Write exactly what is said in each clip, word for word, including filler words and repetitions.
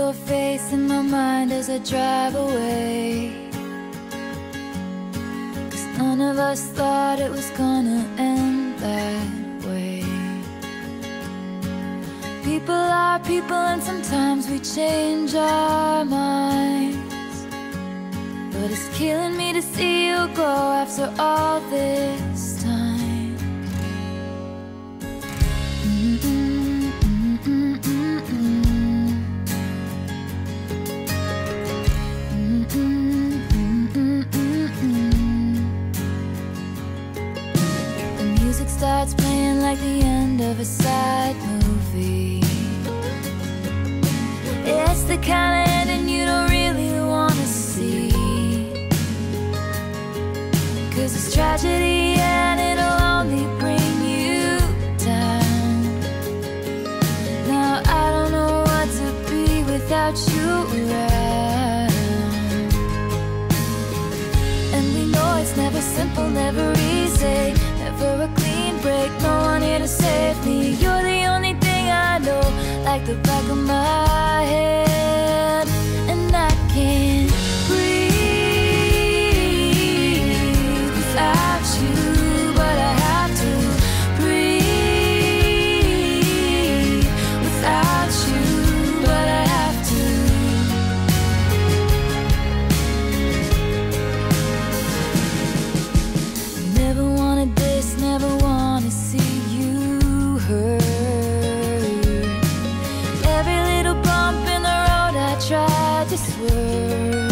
your face in my mind as I drive away. Cause none of us thought it was gonna end that way. People are people and sometimes we change our minds, but it's killing me to see you go after all this time. Mm-mm, mm-mm, mm-mm. Mm-mm, mm-mm, mm-mm. The music starts playing like the end of a sad movie. It's the kind of ending you don't really wanna see, cause it's tragedy and it'll only bring you down. Now I don't know what to be without you around. And we know it's never simple, never easy, never a clean break, no one here to save me. You're the only thing I know, like the back of my head. And I can't breathe without you, but I have to breathe without you, but I have to. Never wanted this, never wanna see you hurt. Every little bump in the road I tried to swerve.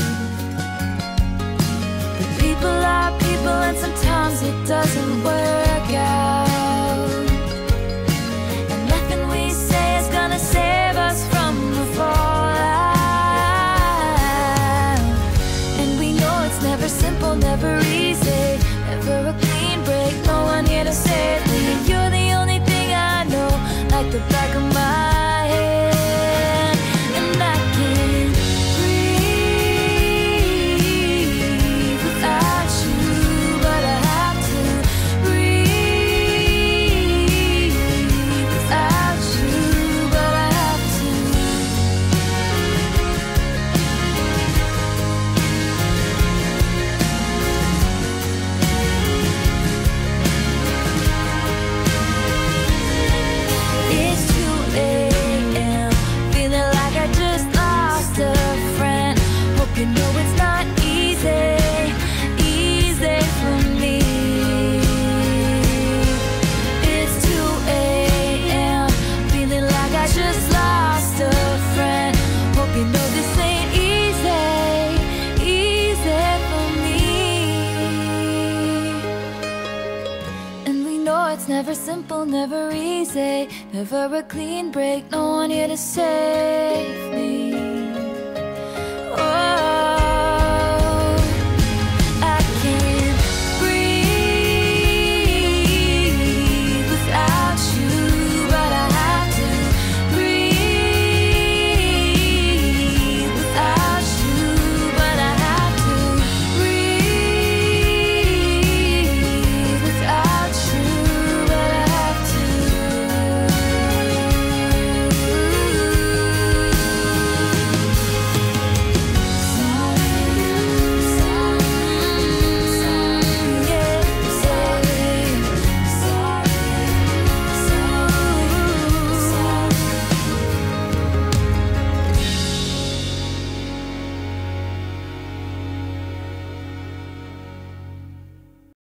But people are people and sometimes it doesn't work out. And nothing we say is gonna save us from the fallout. And we know it's never simple, never easy, never a clean break, no one here to save me. You're the only thing I know, like the back of my head. And I can't breathe without you, but I have to breathe without you, but I have to. It's two a m, feeling like I just lost a friend. Hope you know it's not easy, easy for me. It's two a m, feeling like I just lost a friend. Hope you know this ain't easy, easy for me. And we know it's never simple, never easy, never a clean break, no one here to save me.